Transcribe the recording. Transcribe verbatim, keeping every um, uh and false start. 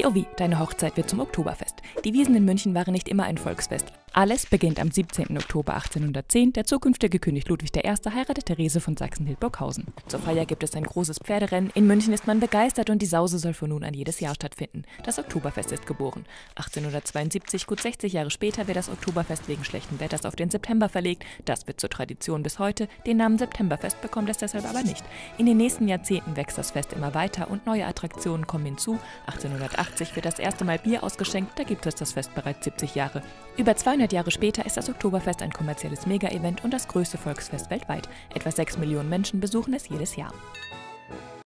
P O V, deine Hochzeit wird zum Oktoberfest. Die Wiesn in München waren nicht immer ein Volksfest. Alles beginnt am siebzehnten Oktober achtzehnhundertzehn. Der zukünftige König Ludwig der Erste heiratet Therese von Sachsen-Hildburghausen. Zur Feier gibt es ein großes Pferderennen. In München ist man begeistert und die Sause soll von nun an jedes Jahr stattfinden. Das Oktoberfest ist geboren. achtzehnhundertzweiundsiebzig, gut sechzig Jahre später, wird das Oktoberfest wegen schlechten Wetters auf den September verlegt. Das wird zur Tradition bis heute. Den Namen Septemberfest bekommt es deshalb aber nicht. In den nächsten Jahrzehnten wächst das Fest immer weiter und neue Attraktionen kommen hinzu. achtzehnhundertachtzig wird das erste Mal Bier ausgeschenkt. Da gibt es das Fest bereits siebzig Jahre. Über zweihundert Jahre später ist das Oktoberfest ein kommerzielles Mega-Event und das größte Volksfest weltweit. Etwa sechs Millionen Menschen besuchen es jedes Jahr.